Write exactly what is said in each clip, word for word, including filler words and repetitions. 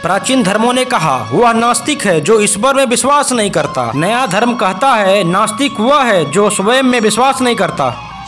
प्राचीन धर्मों ने कहा वह नास्तिक है जो ईश्वर में विश्वास नहीं करता। नया धर्म कहता है नास्तिक वह है जो स्वयं में विश्वास नहीं करता।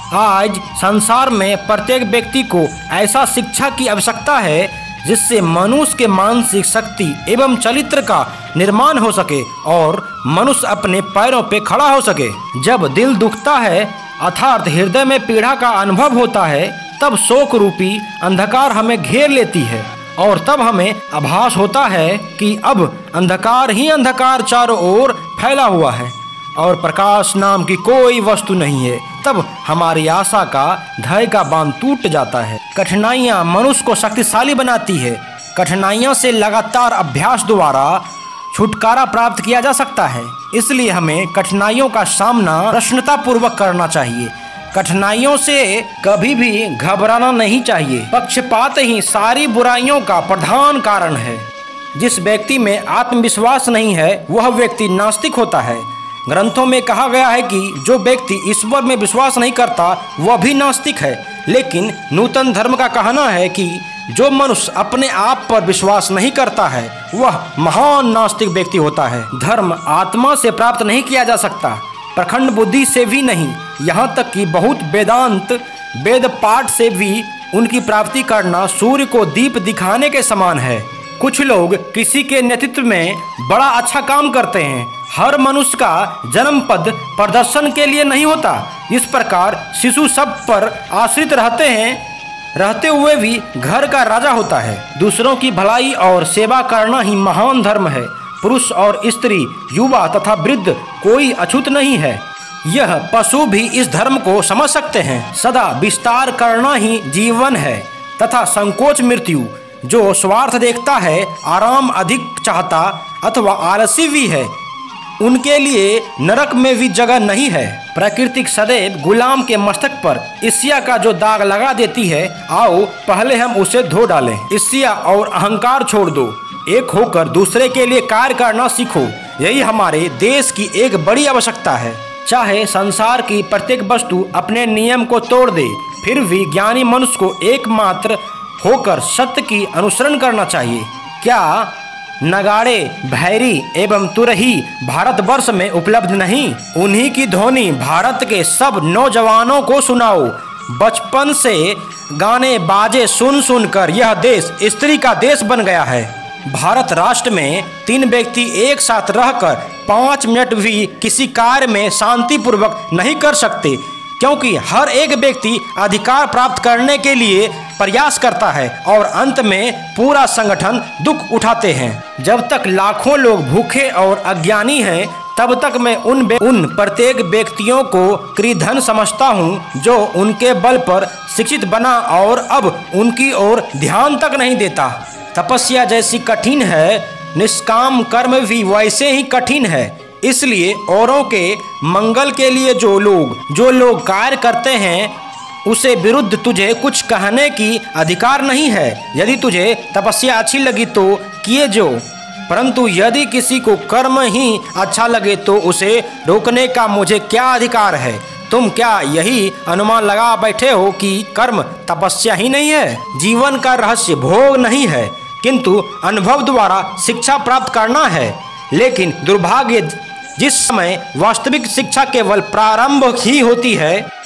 आज संसार में प्रत्येक व्यक्ति को ऐसा शिक्षा की आवश्यकता है जिससे मनुष्य के मानसिक शक्ति एवं चरित्र का निर्माण हो सके और मनुष्य अपने पैरों पे खड़ा हो सके। जब दिल दुखता है अर्थात हृदय में पीड़ा का अनुभव होता है, तब शोक रूपी अंधकार हमें घेर लेती है और तब हमें आभास होता है कि अब अंधकार ही अंधकार चारों ओर फैला हुआ है और प्रकाश नाम की कोई वस्तु नहीं है। तब हमारी आशा का धैर्य का बांध टूट जाता है। कठिनाइयाँ मनुष्य को शक्तिशाली बनाती है। कठिनाइयों से लगातार अभ्यास द्वारा छुटकारा प्राप्त किया जा सकता है। इसलिए हमें कठिनाइयों का सामना प्रसन्नतापूर्वक करना चाहिए। कठिनाइयों से कभी भी घबराना नहीं चाहिए। पक्षपात ही सारी बुराइयों का प्रधान कारण है। जिस व्यक्ति में आत्मविश्वास नहीं है वह व्यक्ति नास्तिक होता है। ग्रंथों में कहा गया है कि जो व्यक्ति ईश्वर में विश्वास नहीं करता वह भी नास्तिक है। लेकिन नूतन धर्म का कहना है कि जो मनुष्य अपने आप पर विश्वास नहीं करता है वह महान नास्तिक व्यक्ति होता है। धर्म आत्मा से प्राप्त नहीं किया जा सकता, प्रखंड बुद्धि से भी नहीं, यहाँ तक कि बहुत वेदांत वेद पाठ से भी उनकी प्राप्ति करना सूर्य को दीप दिखाने के समान है। कुछ लोग किसी के नेतृत्व में बड़ा अच्छा काम करते हैं। हर मनुष्य का जन्म पद प्रदर्शन के लिए नहीं होता। इस प्रकार शिशु सब पर आश्रित रहते हैं रहते हुए भी घर का राजा होता है। दूसरों की भलाई और सेवा करना ही महान धर्म है। पुरुष और स्त्री, युवा तथा वृद्ध कोई अछूत नहीं है। यह पशु भी इस धर्म को समझ सकते हैं। सदा विस्तार करना ही जीवन है तथा संकोच मृत्यु। जो स्वार्थ देखता है, आराम अधिक चाहता अथवा आलसी भी है, उनके लिए नरक में भी जगह नहीं है। प्रकृति सदैव गुलाम के मस्तक पर ईर्ष्या का जो दाग लगा देती है, आओ पहले हम उसे धो डालें। ईर्ष्या और अहंकार छोड़ दो, एक होकर दूसरे के लिए कार्य करना सीखो। यही हमारे देश की एक बड़ी आवश्यकता है। चाहे संसार की प्रत्येक वस्तु अपने नियम को तोड़ दे, फिर भी ज्ञानी मनुष्य को एकमात्र होकर सत्य की अनुसरण करना चाहिए। क्या नगाड़े, भैरी एवं तुरही भारतवर्ष में उपलब्ध नहीं? उन्हीं की ध्वनि भारत के सब नौजवानों को सुनाओ। बचपन से गाने बाजे सुन सुनकर यह देश स्त्री का देश बन गया है। भारत राष्ट्र में तीन व्यक्ति एक साथ रहकर पाँच मिनट भी किसी कार्य में शांतिपूर्वक नहीं कर सकते, क्योंकि हर एक व्यक्ति अधिकार प्राप्त करने के लिए प्रयास करता है और अंत में पूरा संगठन दुख उठाते हैं। जब तक लाखों लोग भूखे और अज्ञानी हैं, तब तक मैं उन उन प्रत्येक व्यक्तियों को कृधन समझता हूँ जो उनके बल पर शिक्षित बना और अब उनकी ओर ध्यान तक नहीं देता। तपस्या जैसी कठिन है, निष्काम कर्म भी वैसे ही कठिन है। इसलिए औरों के मंगल के लिए जो लोग जो लोग कार्य करते हैं उसे विरुद्ध तुझे कुछ कहने की अधिकार नहीं है। यदि तुझे तपस्या अच्छी लगी तो किए जो, परंतु यदि किसी को कर्म ही अच्छा लगे तो उसे रोकने का मुझे क्या अधिकार है? तुम क्या यही अनुमान लगा बैठे हो कि कर्म तपस्या ही नहीं है? जीवन का रहस्य भोग नहीं है, किंतु अनुभव द्वारा शिक्षा प्राप्त करना है। लेकिन दुर्भाग्य, जिस समय वास्तविक शिक्षा केवल प्रारंभ ही होती है